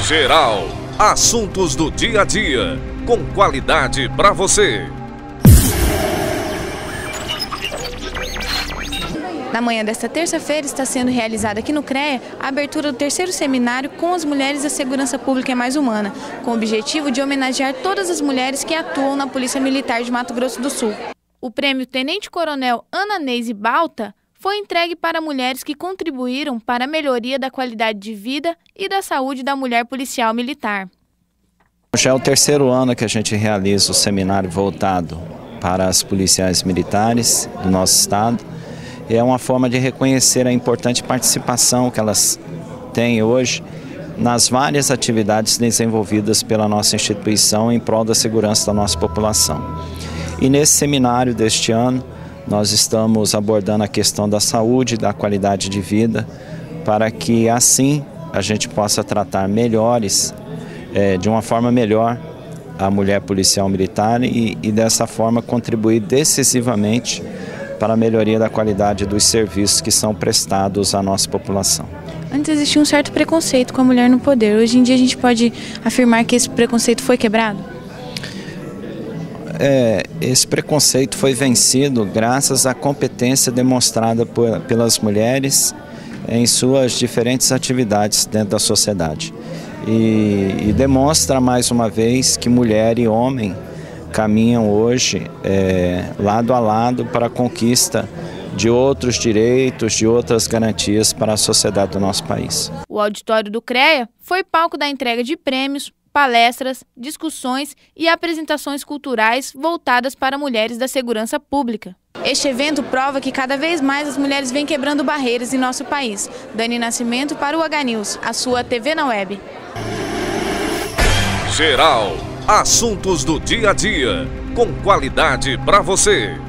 Geral, assuntos do dia a dia, com qualidade para você. Na manhã desta terça-feira está sendo realizada aqui no CREA a abertura do 3º seminário com as mulheres da Segurança Pública é Mais Humana, com o objetivo de homenagear todas as mulheres que atuam na Polícia Militar de Mato Grosso do Sul. O prêmio Tenente Coronel Ana Neise Balta foi entregue para mulheres que contribuíram para a melhoria da qualidade de vida e da saúde da mulher policial militar. Já é o 3º ano que a gente realiza o seminário voltado para as policiais militares do nosso estado. E é uma forma de reconhecer a importante participação que elas têm hoje nas várias atividades desenvolvidas pela nossa instituição em prol da segurança da nossa população. E nesse seminário deste ano, nós estamos abordando a questão da saúde, da qualidade de vida, para que assim a gente possa tratar de uma forma melhor a mulher policial militar e dessa forma contribuir decisivamente para a melhoria da qualidade dos serviços que são prestados à nossa população. Antes existia um certo preconceito com a mulher no poder. Hoje em dia a gente pode afirmar que esse preconceito foi quebrado? Esse preconceito foi vencido graças à competência demonstrada pelas mulheres em suas diferentes atividades dentro da sociedade. E demonstra mais uma vez que mulher e homem caminham hoje lado a lado para a conquista de outros direitos, de outras garantias para a sociedade do nosso país. O auditório do CREA foi palco da entrega de prêmios, palestras, discussões e apresentações culturais voltadas para mulheres da segurança pública. Este evento prova que cada vez mais as mulheres vêm quebrando barreiras em nosso país. Dani Nascimento para o HNews, a sua TV na web. Geral, assuntos do dia a dia, com qualidade para você.